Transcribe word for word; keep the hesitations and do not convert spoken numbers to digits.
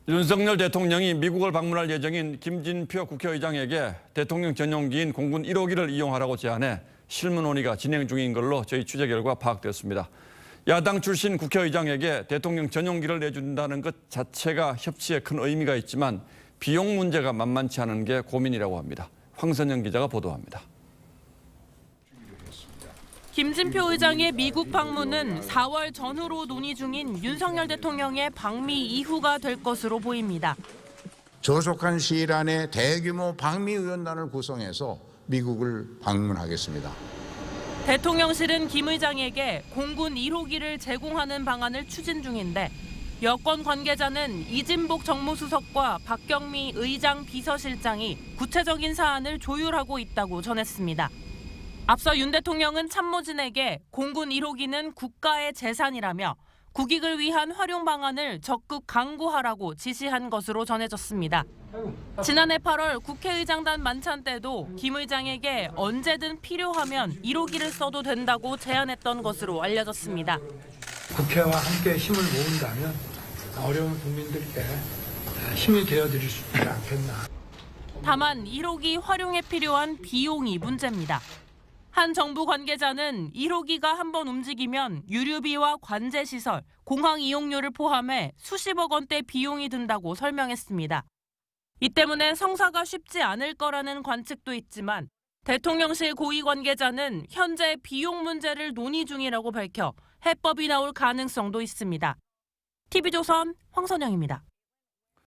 윤석열 대통령이 미국을 방문할 예정인 김진표 국회의장에게 대통령 전용기인 공군 일 호기를 이용하라고 제안해 실무 논의가 진행 중인 걸로 저희 취재 결과 파악됐습니다. 야당 출신 국회의장에게 대통령 전용기를 내준다는 것 자체가 협치에 큰 의미가 있지만 비용 문제가 만만치 않은 게 고민이라고 합니다. 황선영 기자가 보도합니다. 김진표 의장의 미국 방문은 사월 전후로 논의 중인 윤석열 대통령의 방미 이후가 될 것으로 보입니다. 조속한 시일 안에 대규모 방미의원단을 구성해서 미국을 방문하겠습니다. 대통령실은 김 의장에게 공군 일 호기를 제공하는 방안을 추진 중인데 여권 관계자는 이진복 정무수석과 박경미 의장 비서실장이 구체적인 사안을 조율하고 있다고 전했습니다. 앞서 윤 대통령은 참모진에게 공군 일 호기는 국가의 재산이라며 국익을 위한 활용 방안을 적극 강구하라고 지시한 것으로 전해졌습니다. 지난해 팔월 국회의장단 만찬 때도 김 의장에게 언제든 필요하면 일 호기를 써도 된다고 제안했던 것으로 알려졌습니다. 국회와 함께 힘을 모은다면 어려운 국민들께 힘이 되어드릴 수 있지 않겠나. 다만 일 호기 활용에 필요한 비용이 문제입니다. 한 정부 관계자는 일 호기가 한번 움직이면 유류비와 관제시설, 공항 이용료를 포함해 수십억 원대 비용이 든다고 설명했습니다. 이 때문에 성사가 쉽지 않을 거라는 관측도 있지만 대통령실 고위 관계자는 현재 비용 문제를 논의 중이라고 밝혀 해법이 나올 가능성도 있습니다. 티비조선 황선영입니다.